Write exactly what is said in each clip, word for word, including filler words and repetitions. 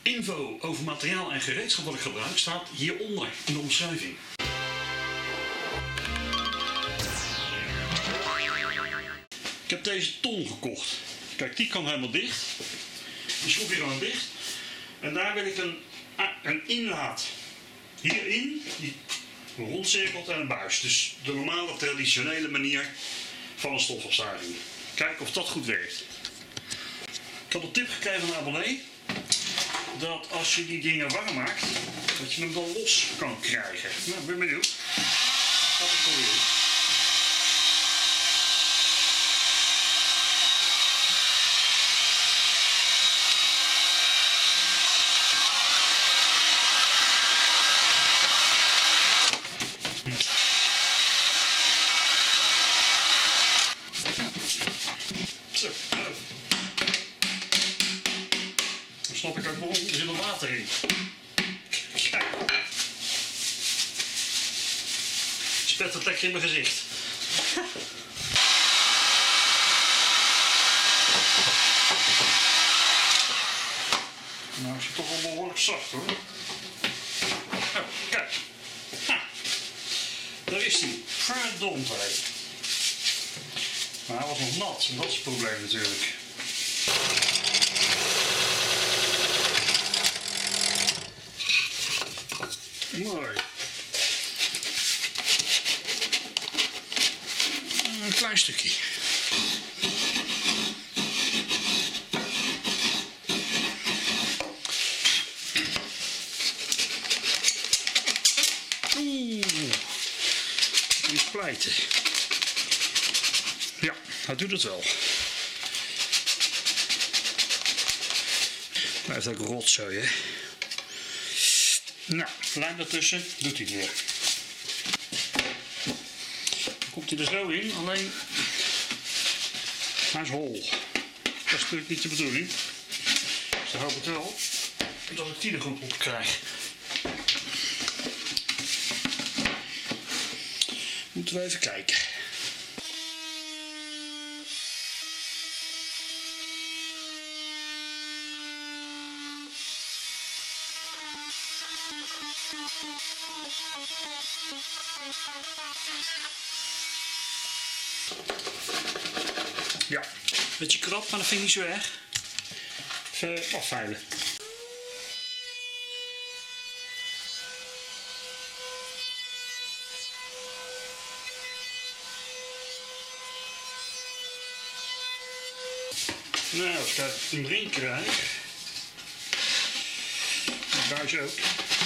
Info over materiaal en gereedschap wat ik gebruik staat hieronder in de omschrijving. Ik heb deze ton gekocht. Kijk, die kan helemaal dicht. Die schroef hier gewoon dicht. En daar wil ik een, een inlaat hierin, die rondcirkelt en een buis. Dus de normale traditionele manier van een stofopzuiging. Kijken of dat goed werkt. Ik had een tip gekregen van een abonnee dat als je die dingen warm maakt, dat je hem dan los kan krijgen. Nou, ik ben benieuwd. Gaat het proberen. Zo, nou. Dan snap ik ook waarom, er zit nog water in. Kijk. Spet het lekker in mijn gezicht. Nou is het toch wel behoorlijk zacht hoor. Oh, kijk. Ha. Daar is hij. Verdomd hé. Maar hij was nog nat, en dat is het probleem natuurlijk. Mooi. Een klein stukje. Oeh, die is pleiten. Ja, hij doet het wel. Hij heeft ook rotzooi, hè. Nou, lijm ertussen, doet hij weer. Dan komt hij er zo in, alleen hij is hol. Dat is natuurlijk niet de bedoeling. Dus dan hoop ik wel dat ik die er goed op krijg. Moeten we even kijken. Ja, beetje krap, maar dat vind ik niet zo erg. Even afveilen. Nou, als ik het hem erin krijg, de buis ook.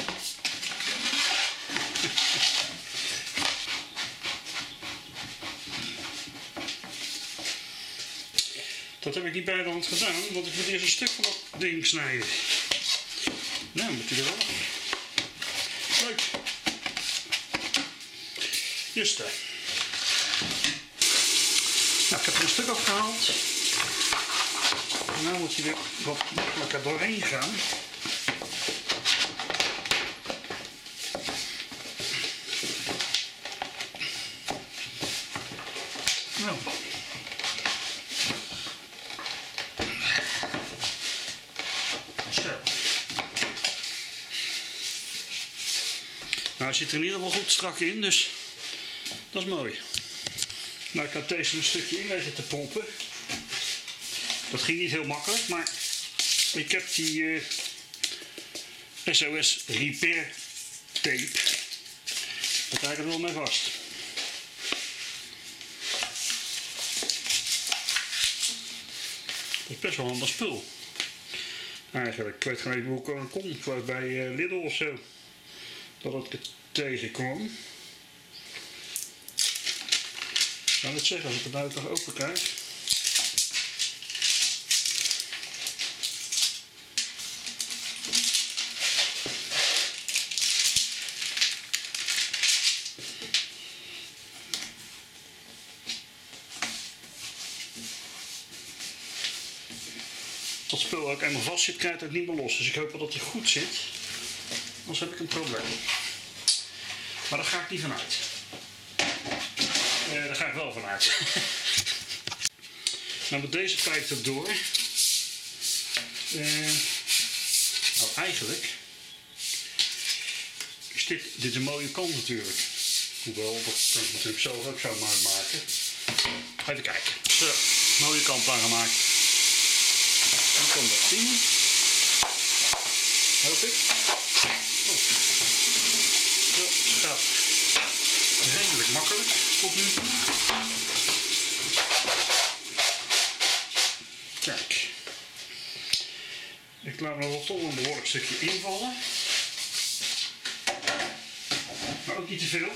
Dat heb ik niet bij de hand gedaan, want ik moet eerst een stuk van dat ding snijden. Nou, moet hij er wel. Leuk. Just daar. Nou, ik heb er een stuk afgehaald. En nu moet hij er wat makkelijker doorheen gaan. Nou. Nou, hij zit er in ieder geval goed strak in, dus dat is mooi. Nou, ik had deze een stukje in weten te pompen. Dat ging niet heel makkelijk, maar ik heb die uh, S O S Repair tape. Daar krijg ik er wel mee vast. Dat is best wel een handig spul. Eigenlijk, ik weet geen hoe ik er kom. Ik was bij uh, Lidl of zo. Dat ik het tegenkwam. Ik kan het zeggen, als ik het nou toch open krijg. Dat spul ook eenmaal vast zit, krijgt het niet meer los. Dus ik hoop dat hij goed zit. Anders heb ik een probleem. Maar daar ga ik niet vanuit. Uh, daar ga ik wel vanuit. Nou, met deze pijp erdoor. Uh, Nou, eigenlijk is dit, dit een mooie kant natuurlijk. Hoewel, dat kan ik natuurlijk zelf ook zo mooi maken. Even kijken. Zo, mooie kant aangemaakt. Dan komt dat in. Help ik. Oh. Zo, gaat redelijk makkelijk tot nu toe. Kijk. Ik laat nog wel toch een behoorlijk stukje invallen. Maar ook niet te veel.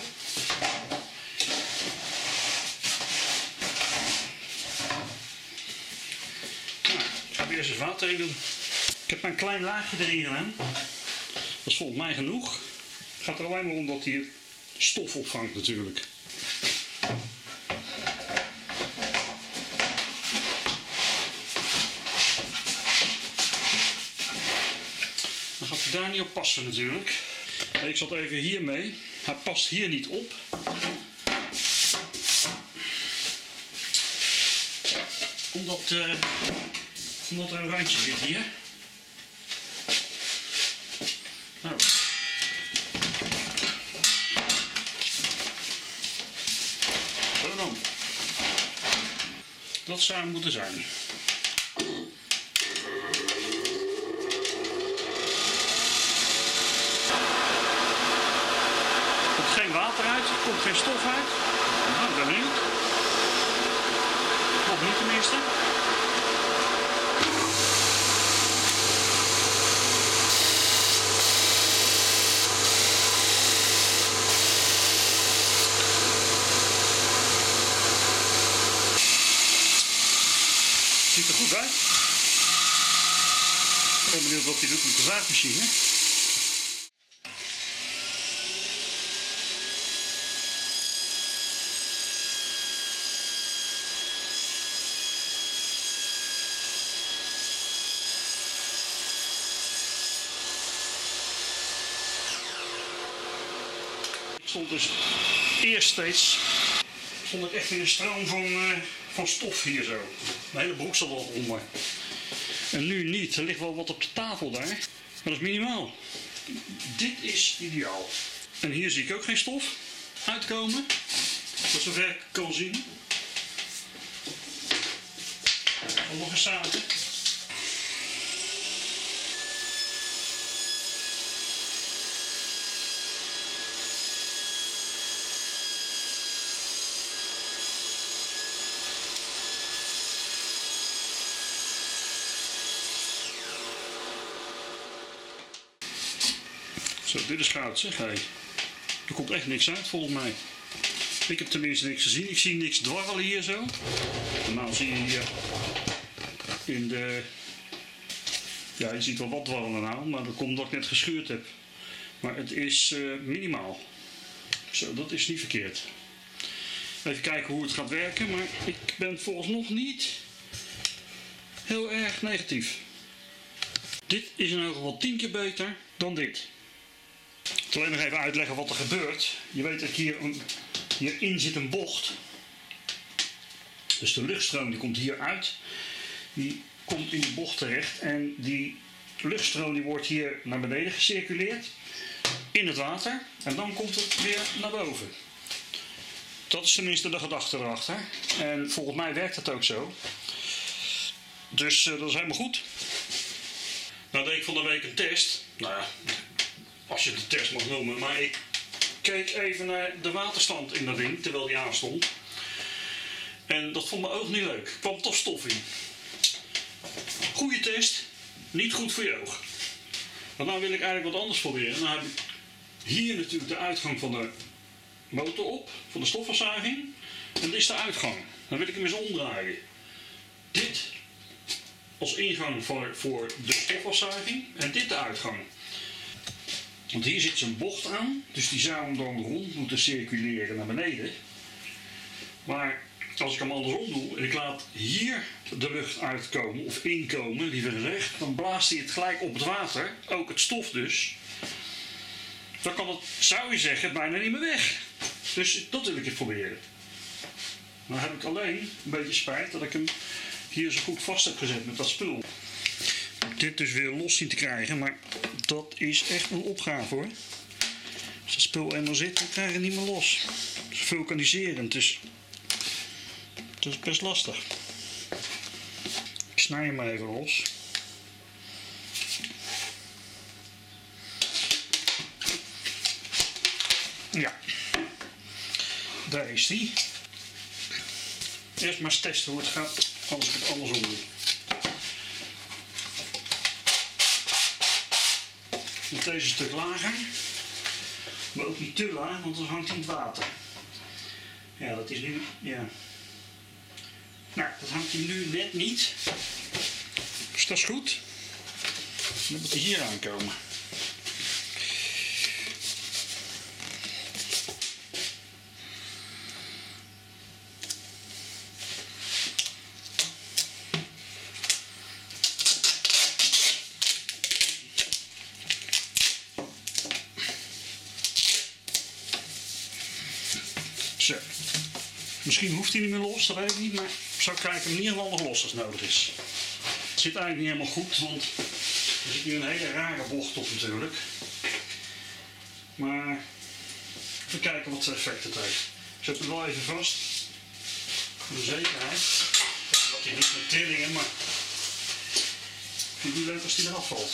Nou, ik ga weer eens water in doen. Ik heb maar een klein laagje erin gedaan. Dat is volgens mij genoeg. Het gaat er alleen maar om dat hij stof opvangt natuurlijk. Dan gaat hij daar niet op passen natuurlijk. Ik zat even hiermee. Hij past hier niet op. Omdat, uh, omdat er een randje zit hier. Nou. Zo dan. Dat zou het moeten zijn. Er komt geen water uit, er komt geen stof uit. Nou, ik ben benieuwd. Nog niet tenminste. Ziet er goed uit. Ik ben benieuwd wat hij doet met de zaagmachine. Ik stond dus eerst steeds stond ik echt in een stroom van, uh, van stof hier zo. Mijn hele broek zat al onder. En nu niet. Er ligt wel wat op de tafel daar. Maar dat is minimaal. Dit is ideaal. En hier zie ik ook geen stof uitkomen. Voor zover ik kan zien. En nog eens zaten. Zo, dit is goud zeg. Hey. Er komt echt niks uit volgens mij. Ik heb tenminste niks gezien. Ik zie niks dwarrelen hier zo. Normaal zie je hier in de... Ja, je ziet wel wat dwarrelen nou, maar dat komt omdat ik net geschuurd heb. Maar het is uh, minimaal. Zo, dat is niet verkeerd. Even kijken hoe het gaat werken, maar ik ben volgens nog niet heel erg negatief. Dit is in ieder geval tien keer beter dan dit. Ik zal alleen nog even uitleggen wat er gebeurt. Je weet dat hier een, hierin zit een bocht. Dus de luchtstroom die komt hier uit. Die komt in de bocht terecht. En die luchtstroom die wordt hier naar beneden gecirculeerd. In het water. En dan komt het weer naar boven. Dat is tenminste de gedachte erachter. En volgens mij werkt dat ook zo. Dus uh, dat is helemaal goed. Nou deed ik van de week een test. Nou ja, als je het een test mag noemen. Maar ik keek even naar de waterstand in dat ding terwijl die aanstond. En dat vond mijn oog niet leuk. Er kwam toch stof in. Goeie test, niet goed voor je oog. Want nou wil ik eigenlijk wat anders proberen. Dan heb ik hier natuurlijk de uitgang van de motor op, van de stofafzuiging. En dit is de uitgang. Dan wil ik hem eens omdraaien. Dit als ingang voor, voor de stofafzuiging en dit de uitgang. Want hier zit zo'n bocht aan, dus die zou hem dan rond moeten circuleren naar beneden. Maar als ik hem andersom doe en ik laat hier de lucht uitkomen, of inkomen, liever gezegd, dan blaast hij het gelijk op het water, ook het stof dus. Dan kan het, zou je zeggen, bijna niet meer weg. Dus dat wil ik eens proberen. Dan heb ik alleen een beetje spijt dat ik hem hier zo goed vast heb gezet met dat spul. dit dus weer los zien te krijgen, maar dat is echt een opgave hoor. Als dat spul eenmaal zit, dan krijg je het niet meer los. Het is vulkaniserend, dus het is best lastig. Ik snij hem even los. Ja, daar is die. Eerst maar eens testen hoe het gaat, anders ik het andersom doe. Met deze een stuk lager, maar ook niet te laag, want dan hangt hij in het water. Ja, dat is nu, ja. Nou, dat hangt hij nu net niet. Dus dat is goed. Dan moet hij hier aankomen. Zo. Misschien hoeft hij niet meer los, dat weet ik niet, maar ik zou kijken hem in ieder geval nog los als nodig is. Het zit eigenlijk niet helemaal goed, want er zit nu een hele rare bocht op natuurlijk. Maar even kijken wat het effect het heeft. Ik zet hem wel even vast, voor de zekerheid. Dat hij niet met trillingen, maar ik vind het niet leuk als hij eraf valt.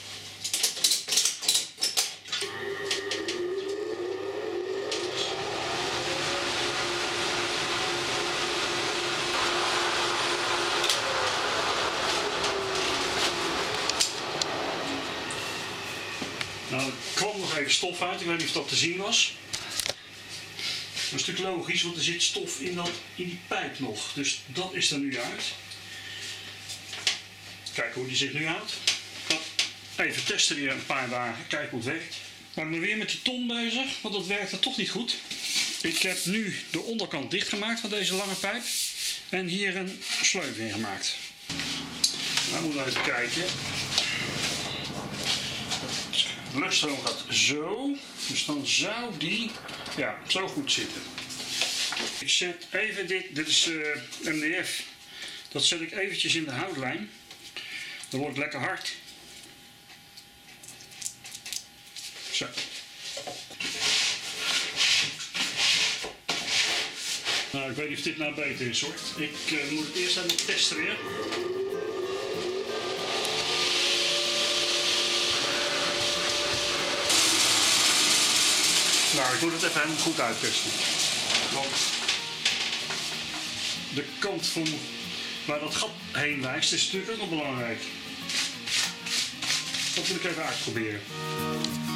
Nou, er kwam nog even stof uit, ik weet niet of dat te zien was. Dat is natuurlijk logisch, want er zit stof in, dat, in die pijp nog. Dus dat is er nu uit. Kijken hoe die zich nu houdt. Even testen weer een paar dagen, kijken hoe het werkt. Nou, ik ben weer met die ton bezig, want dat werkte toch niet goed. Ik heb nu de onderkant dichtgemaakt van deze lange pijp. En hier een sleuf in gemaakt. Nou, moeten we even kijken. De luchtstroom gaat zo, dus dan zou die ja, zo goed zitten. Ik zet even dit, dit is uh, M D F, dat zet ik eventjes in de houtlijn. Dan wordt het lekker hard. Zo. Nou, ik weet niet of dit nou beter is hoor. Ik uh, moet het eerst even testen weer. Nou, ik moet het even helemaal goed uittesten. Want de kant van waar dat gat heen wijst is natuurlijk ook nog belangrijk. Dat moet ik even uitproberen.